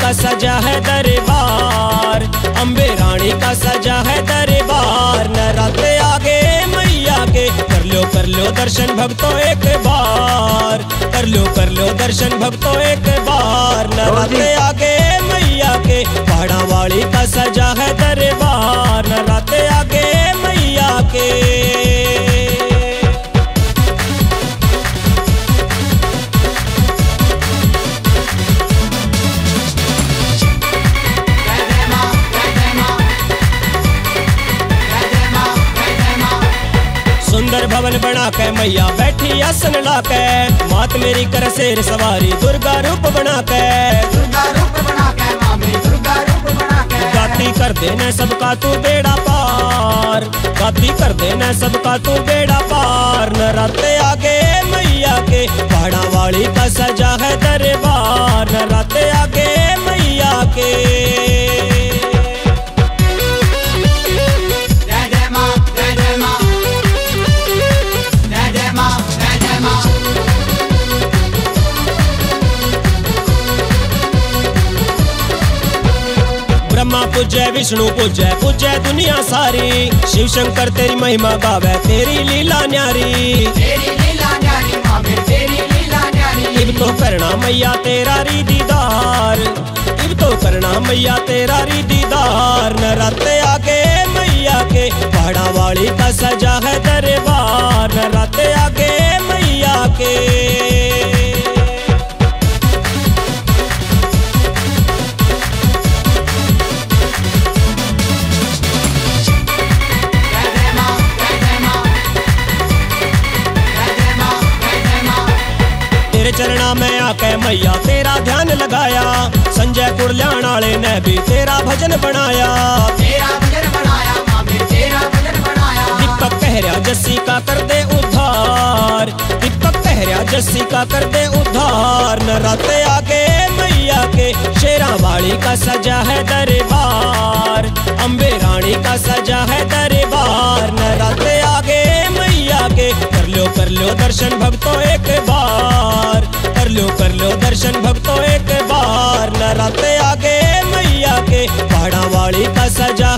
का सजा है दरबार, अम्बे रानी का सजा है दरबार। नराते आगे मैया के कर लो दर्शन भक्तों एक बार, कर लो दर्शन भक्तों एक बार। नराते आगे मैया के पहाड़ा वाली का सजा है दरबार, नराते आगे मैया के। सुंदर भवन बना के मैया बैठी आसन लाके, मात मेरी कर शेर सवारी दुर्गा रूप बना के, गाती कर देना सबका तू बेड़ा पार, गाती कर देना सबका तू बेड़ा पार। नराते आगे मैया के पहाड़ा वाली का सजा है दरबार, नराते आगे मैया के। ब्रह्मा पूजय विष्णु पूजय पूजय दुनिया सारी, शिव शंकर तेरी महिमा गावे तेरी लीला न्यारी, इब तो करना मैया तेरा री दीदार, इब तो करना मैया तेरा री दीदार। नराते आगे मैया के पहाड़ा वाली का सजा है दरबार, नराते आगे मैया के। तेरे चरणा में आके मैया तेरा ध्यान लगाया, संजय कुड़ल्याण वाले ने भी तेरा भजन बनाया, दीपक कहरिया जस्सी का कर दे उद्धार, दीपक कहरिया जस्सी का कर दे उद्धार। नराते आगे मैया के शेरा वाली का सजा है दरबार, अम्बे रानी का सजा है दरबार। नराते आगे मैया के कर लो दर्शन भक्तों एक बार, कर लो दर्शन भक्तों एक बार। नराते आगे मैया के पहाड़ा वाली का सजा